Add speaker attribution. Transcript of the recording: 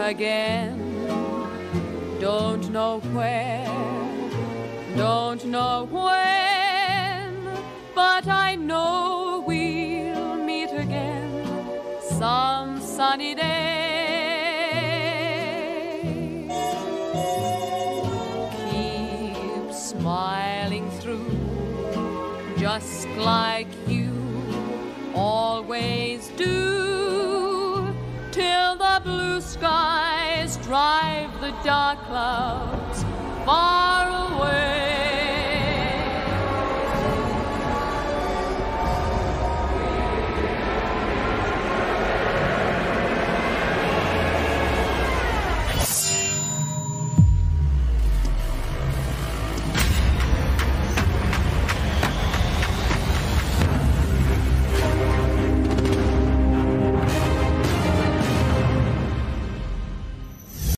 Speaker 1: again. Don't know where, don't know when, but I know we'll meet again some sunny day. Keep smiling through, just like you always do, till the blue skies drive the dark clouds far away.